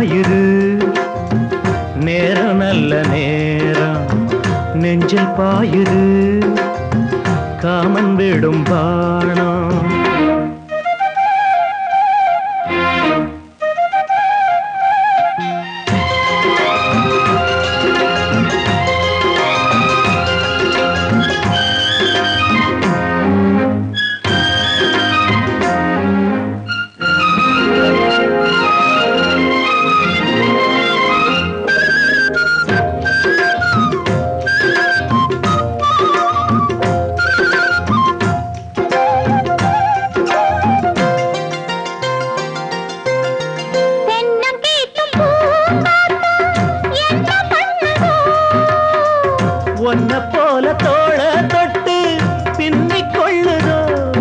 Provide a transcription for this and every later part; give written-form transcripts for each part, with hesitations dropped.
காயுது நேரம் நல்ல நேரம் நெஞ்சில் பாயுது காமன் விடும் பாணம் ஒன்ன போல தோள தொட்டு பின்னிக் கொள்ளுதோ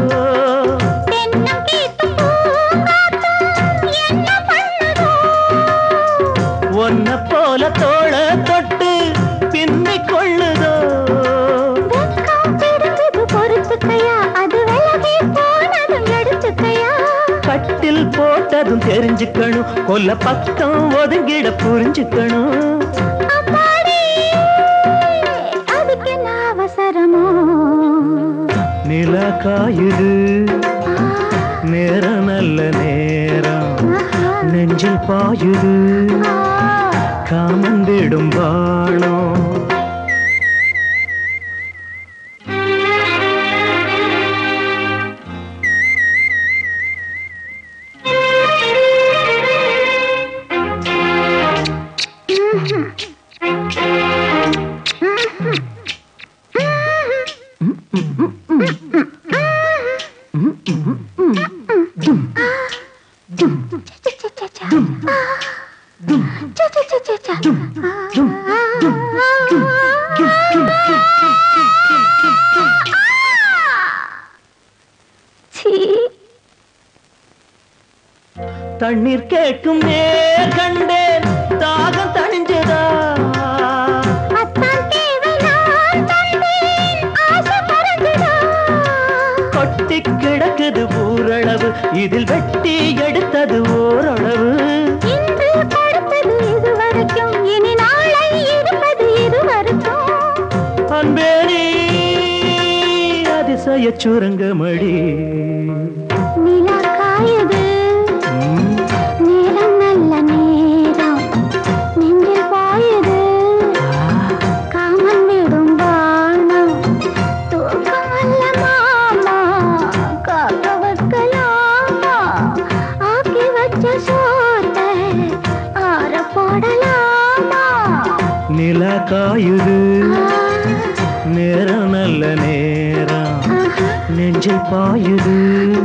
ஒன்ன போல தோள தொட்டு பின்னிக் கொள்ளுதோ பொறுத்துக்கையா அது விலகி போனதும் எடுத்துக்கையா கட்டில் போட்டதும் தெரிஞ்சுக்கணும் கொல்ல பக்கம் ஒதுங்கிட புரிஞ்சுக்கணும் நில காயுது நேரம் நல்ல நேரம் நெஞ்சில் பாயுது காமன் விடும் பாணம் தண்ணீர் கேட்கும் நேர் கண்டேன் தாகம் தணிஞ்சதா கொட்டி கிடக்குது ஊரளவு இதில் வெட்டி எடுத்தது ஓரளவு இனி நாளை இருப்பது இருவருக்கும் அன்பேரி அதிசய சுரங்கமடி நிலா காயுது நேரம் நல்ல நேரம் நெஞ்சில் பாயுது காமன் விடும் பாணம் தூக்கம் அல்ல மாமா காக்க வைக்கலாமா ஆக்கி வச்ச சோத்தை ஆற போடலாமா நிலா காயுது நேரம் நல்ல நேரம் நெஞ்சில் பாயுது